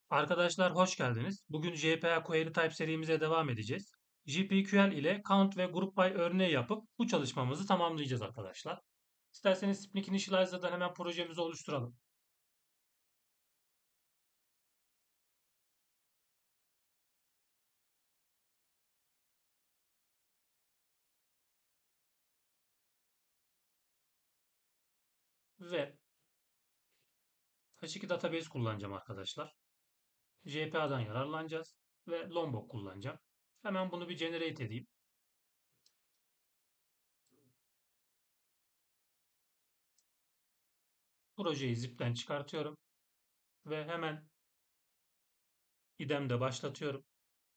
Arkadaşlar hoş geldiniz. Bugün JPA Query Type serimize devam edeceğiz. GPQL ile count ve group by örneği yapıp bu çalışmamızı tamamlayacağız arkadaşlar. İsterseniz Spring Initializer'dan hemen projemizi oluşturalım. Ve H2 Database kullanacağım arkadaşlar. JPA'dan yararlanacağız ve Lombok kullanacağım. Hemen bunu bir generate edeyim. Projeyi zip'ten çıkartıyorum ve hemen idemde başlatıyorum.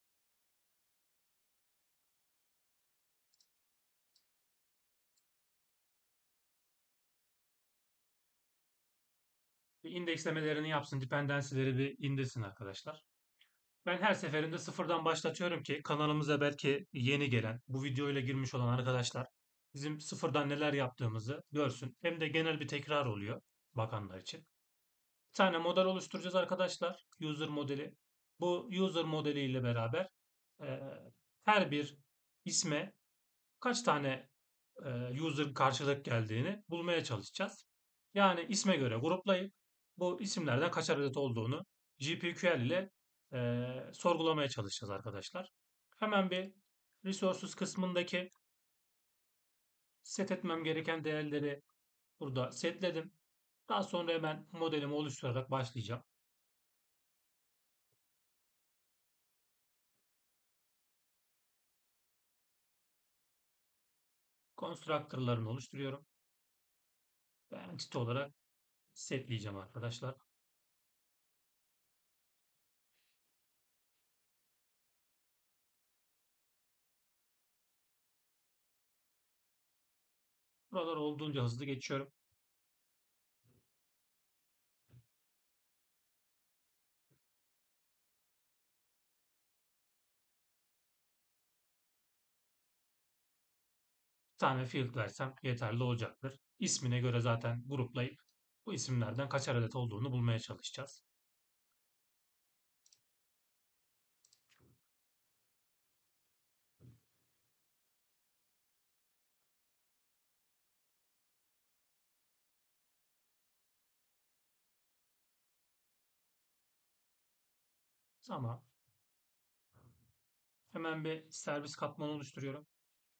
Bir indekslemelerini yapsın, dependency'leri bir indirsin arkadaşlar. Ben her seferinde sıfırdan başlatıyorum ki kanalımıza belki yeni gelen, bu videoyla girmiş olan arkadaşlar bizim sıfırdan neler yaptığımızı görsün. Hem de genel bir tekrar oluyor bakanlar için. Bir tane model oluşturacağız arkadaşlar. User modeli. Bu user modeli ile beraber e, her bir isme kaç tane user karşılık geldiğini bulmaya çalışacağız. Yani isme göre gruplayıp bu isimlerden kaçar adet olduğunu GPQL ile sorgulamaya çalışacağız arkadaşlar. Hemen bir resources kısmındaki set etmem gereken değerleri burada setledim. Daha sonra hemen modelimi oluşturarak başlayacağım. Constructor'larını oluşturuyorum. Ve entity olarak setleyeceğim arkadaşlar. Buralar olduğunca hızlı geçiyorum. Bir tane field versem yeterli olacaktır. İsmine göre zaten gruplayıp bu isimlerden kaçar adet olduğunu bulmaya çalışacağız. Ama hemen bir servis katmanı oluşturuyorum.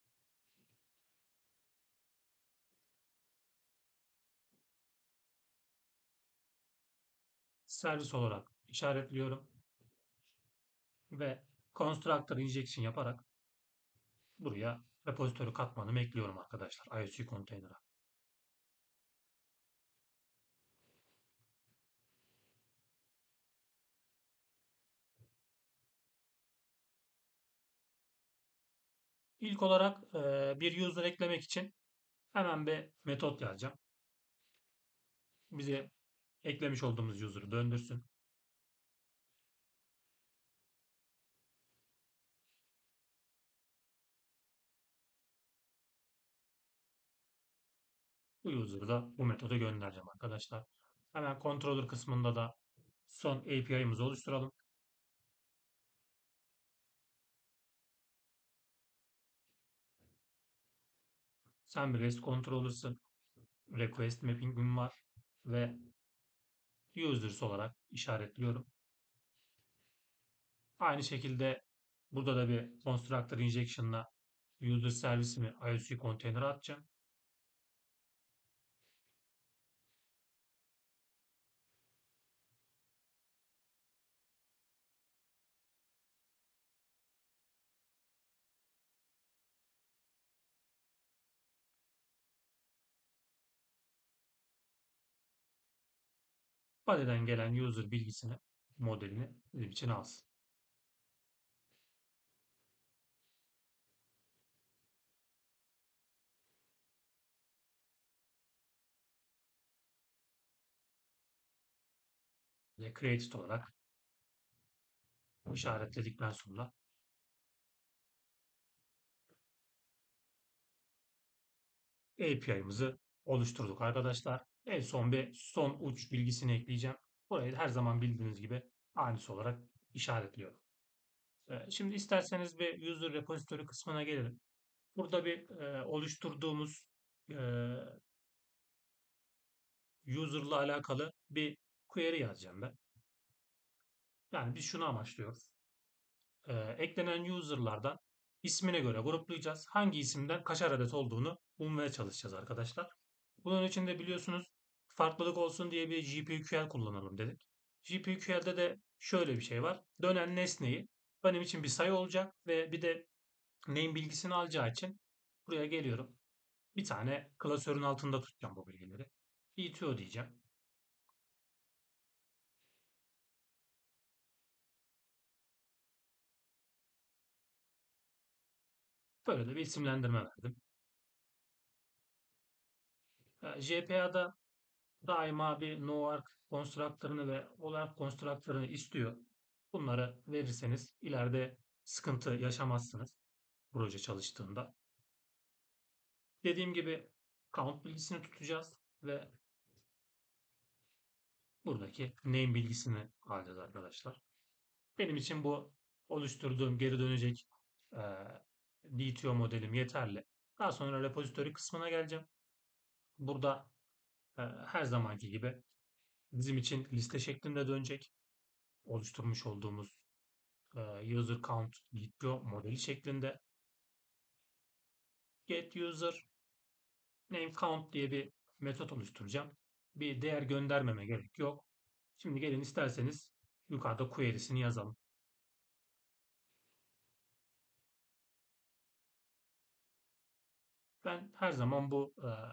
Servis olarak işaretliyorum ve constructor injection yaparak buraya repository katmanımı ekliyorum arkadaşlar IOC container'a. İlk olarak bir user eklemek için hemen bir metot yazacağım. Bize eklemiş olduğumuz user'ı döndürsün. Bu user'ı da bu metoda göndereceğim arkadaşlar. Hemen controller kısmında da son API'ımızı oluşturalım. Sen bir REST controller'sın. Request mapping'im var ve users olarak işaretliyorum. Aynı şekilde burada da bir constructor injection'la user servisimi IOC container'a atacağım. Body'den gelen user bilgisini, modelini bizim için alsın. Ve created olarak işaretledikten sonra API'ımızı oluşturduk arkadaşlar. En son bir son uç bilgisini ekleyeceğim. Burayı her zaman bildiğiniz gibi aynısı olarak işaretliyorum. Şimdi isterseniz bir user repository kısmına gelelim. Burada bir oluşturduğumuz e, user'la alakalı bir query yazacağım ben. Yani biz şunu amaçlıyoruz. Eklenen user'lardan ismine göre gruplayacağız. Hangi isimden kaçar adet olduğunu bulmaya çalışacağız arkadaşlar. Bunun için de biliyorsunuz farklılık olsun diye bir GPQL kullanalım dedik. GPQL'de de şöyle bir şey var. Dönen nesneyi benim için bir sayı olacak ve bir de name bilgisini alacağı için buraya geliyorum. Bir tane klasörün altında tutacağım bu bilgileri. ETO diyeceğim. Böyle de bir isimlendirme verdim. JPA'da daima bir noarg konstruktörünü ve olarg konstruktörünü istiyor. Bunları verirseniz ileride sıkıntı yaşamazsınız proje çalıştığında. Dediğim gibi count bilgisini tutacağız ve buradaki name bilgisini alacağız arkadaşlar. Benim için bu oluşturduğum geri dönecek e, DTO modelim yeterli. Daha sonra repository kısmına geleceğim. Burada her zamanki gibi bizim için liste şeklinde dönecek. Oluşturmuş olduğumuz user count DTO modeli şeklinde. Get user name count diye bir metot oluşturacağım. Bir değer göndermeme gerek yok. Şimdi gelin isterseniz yukarıda query'sini yazalım. Ben her zaman bu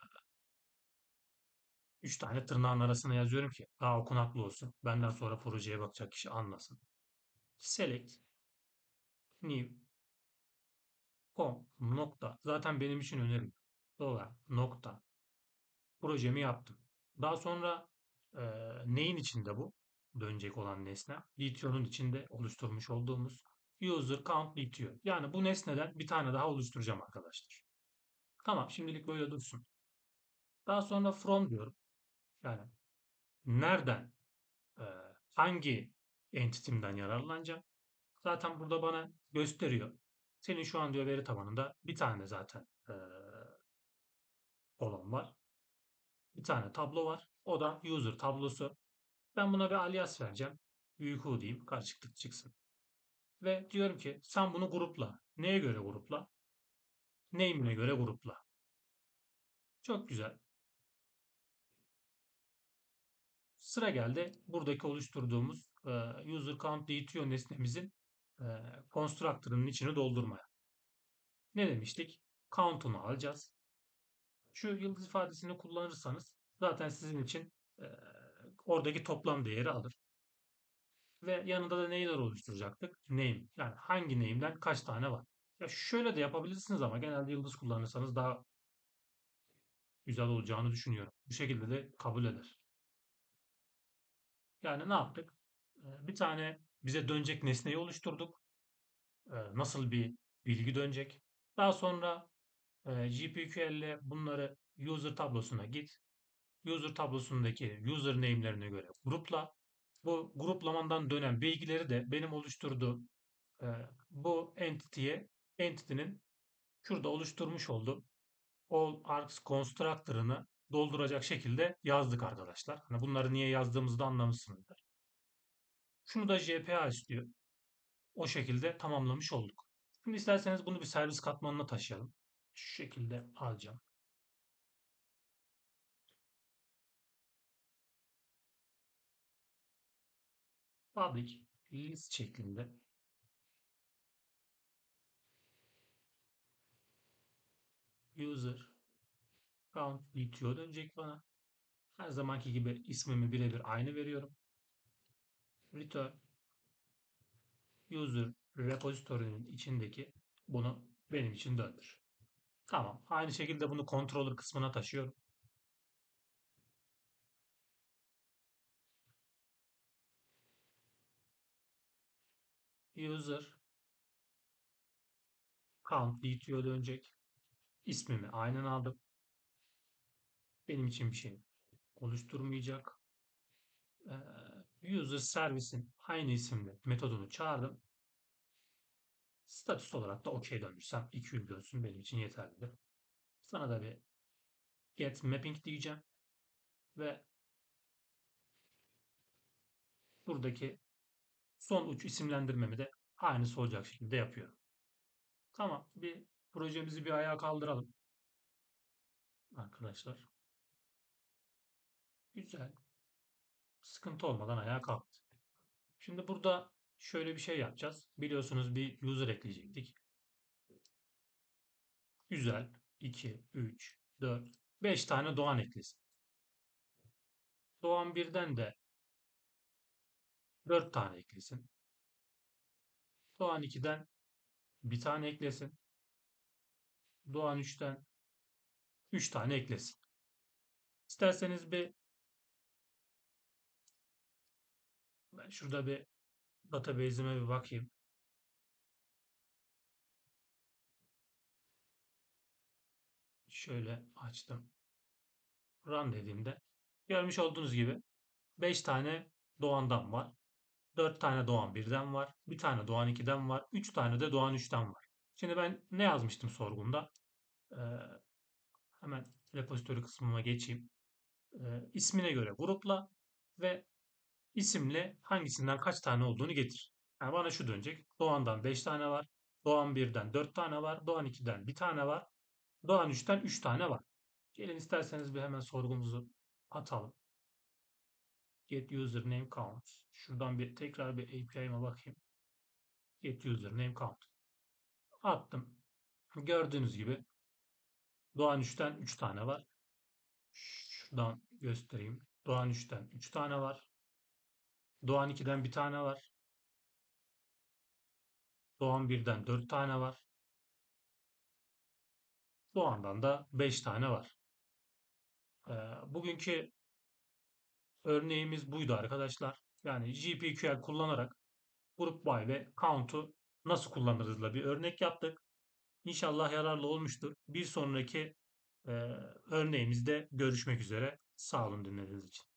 3 tane tırnağın arasına yazıyorum ki daha okunaklı olsun. Benden sonra projeye bakacak kişi anlasın. Select new com nokta. Zaten benim için önerim. Dolar nokta. Projemi yaptım. Daha sonra e, neyin içinde bu? Dönecek olan nesne. DTO'nun içinde oluşturmuş olduğumuz user count DTO. Yani bu nesneden bir tane daha oluşturacağım arkadaşlar. Tamam, şimdilik böyle dursun. Daha sonra from diyorum. Yani nereden, e, hangi entity'mden yararlanacağım? Zaten burada bana gösteriyor. Senin şu an diyor veri tabanında bir tane zaten kolon var. Bir tane tablo var. O da user tablosu. Ben buna bir alias vereceğim. Büyük U diyeyim. Karışıklık çıksın. Ve diyorum ki sen bunu grupla. Neye göre grupla? Name'ine göre grupla. Çok güzel. Sıra geldi. Buradaki oluşturduğumuz user count DTO nesnemizin e, constructor'ının içini doldurmaya. Ne demiştik? Count'unu alacağız. Şu yıldız ifadesini kullanırsanız zaten sizin için e, oradaki toplam değeri alır. Ve yanında da neyler oluşturacaktık? Name. Yani hangi name'den kaç tane var? Ya şöyle de yapabilirsiniz ama genelde yıldız kullanırsanız daha güzel olacağını düşünüyorum. Bu şekilde de kabul eder. Yani ne yaptık? Bir tane bize dönecek nesneyi oluşturduk. Nasıl bir bilgi dönecek? Daha sonra GPQL ile bunları user tablosuna git. User tablosundaki user name'lerine göre grupla. Bu gruplamandan dönen bilgileri de benim oluşturduğum e, bu entity'nin şurada oluşturmuş olduğum all args constructor'ını dolduracak şekilde yazdık arkadaşlar. Hani bunları niye yazdığımızı da anlamışsınızdır. Şunu da JPA istiyor. O şekilde tamamlamış olduk. Şimdi isterseniz bunu bir servis katmanına taşıyalım. Şu şekilde alacağım. Public list şeklinde user count bitiyor dönecek bana. Her zamanki gibi ismimi birebir aynı veriyorum. Return user repository'nin içindeki bunu benim için döndür. Tamam. Aynı şekilde bunu controller kısmına taşıyorum. User count bitiyor dönecek. İsmimi aynen aldım. Benim için bir şey oluşturmayacak. User servisin aynı isimli metodunu çağırdım. Status olarak da OK döndürsem 200 dönsün benim için yeterlidir. Sana da bir get mapping diyeceğim ve buradaki son uç isimlendirmemi de aynısı olacak şekilde yapıyorum. Tamam, bir projemizi bir ayağa kaldıralım arkadaşlar. Güzel, sıkıntı olmadan ayağa kalktı. Şimdi burada şöyle bir şey yapacağız. Biliyorsunuz bir user ekleyecektik. Güzel. 2, 3, 4, 5 tane Doğan eklesin. Doğan birden de 4 tane eklesin. Doğan 2'den bir tane eklesin. Doğan 3'ten 3 tane eklesin. İsterseniz ben şurada bir database'ime bir bakayım. Şöyle açtım. Run dediğimde görmüş olduğunuz gibi 5 tane Doğan'dan var. 4 tane Doğan birden var. Bir tane Doğan 2'den var. 3 tane de Doğan 3'ten var. Şimdi ben ne yazmıştım sorgumda? Ee, hemen repository kısmıma geçeyim. İsmine göre grupla ve isimle hangisinden kaç tane olduğunu getir. Yani bana şu dönecek. Doğan'dan 5 tane var. Doğan birden 4 tane var. Doğan 2'den bir tane var. Doğan 3'ten 3 tane var. Gelin isterseniz bir hemen sorgumuzu atalım. Get username count. Şuradan bir tekrar bir API'ma bakayım. Get username count. Attım. Gördüğünüz gibi Doğan 3'ten 3 tane var. Şuradan göstereyim. Doğan 3'ten 3 tane var. Doğan 2'den bir tane var. Doğan birden 4 tane var. Doğan'dan da 5 tane var. Bugünkü örneğimiz buydu arkadaşlar. Yani GPQL kullanarak Group by ve Count'u nasıl kullanırızla bir örnek yaptık. İnşallah yararlı olmuştur. Bir sonraki e, örneğimizde görüşmek üzere. Sağ olun dinlediğiniz için.